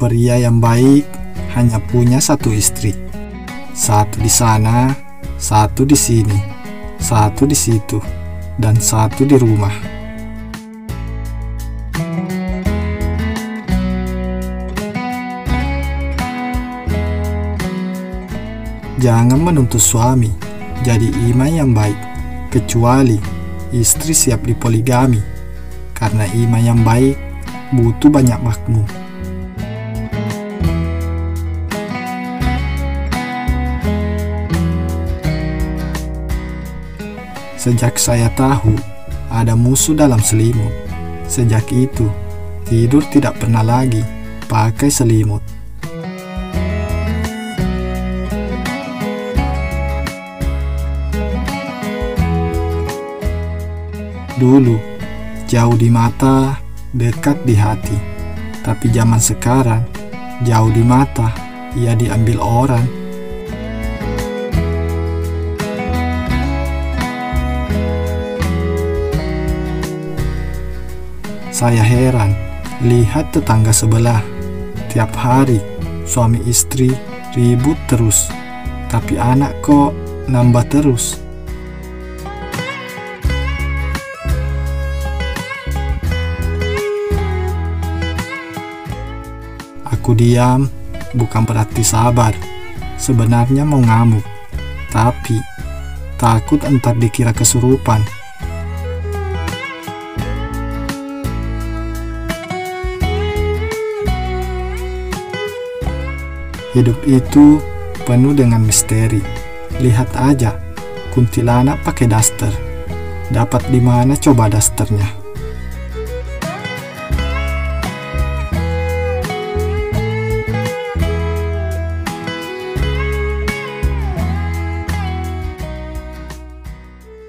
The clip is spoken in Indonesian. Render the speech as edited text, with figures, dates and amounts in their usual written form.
Pria yang baik hanya punya satu istri. Satu di sana, satu di sini, satu di situ, dan satu di rumah. Jangan menuntut suami jadi imam yang baik, kecuali istri siap dipoligami, karena imam yang baik butuh banyak makmum. Sejak saya tahu ada musuh dalam selimut, sejak itu tidur tidak pernah lagi pakai selimut. Dulu jauh di mata, dekat di hati. Tapi zaman sekarang jauh di mata, ia diambil orang. Saya heran lihat tetangga sebelah. Tiap hari suami istri ribut terus, tapi anak kok nambah terus. Aku diam bukan berarti sabar. Sebenarnya mau ngamuk, tapi takut entar dikira kesurupan. Hidup itu penuh dengan misteri. Lihat aja, kuntilanak pakai daster. Dapat di mana coba dasternya?